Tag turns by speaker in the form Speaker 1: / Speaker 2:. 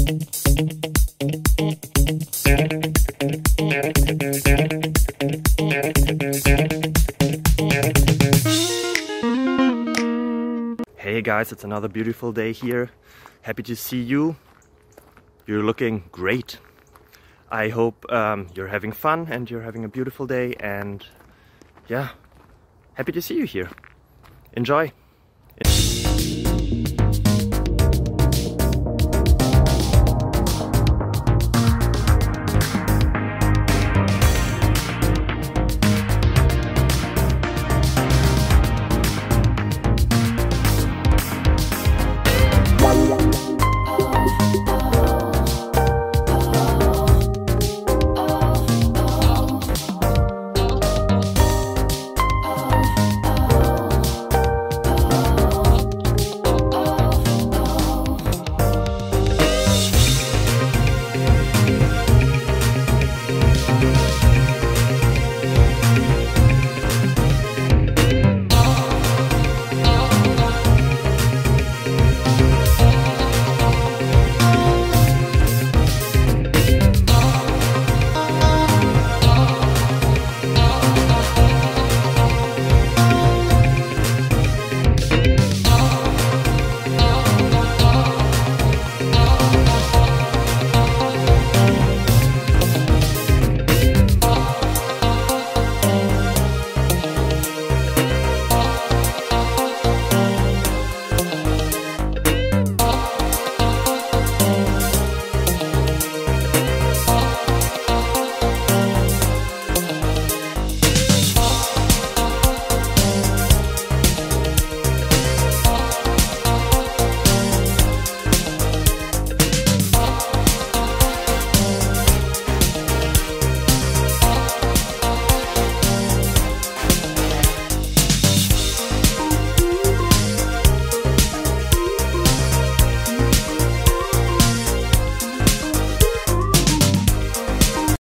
Speaker 1: Hey guys, it's another beautiful day here. Happy to see you. You're looking great. I hope you're having fun and you're having a beautiful day, and yeah, happy to see you here. Enjoy.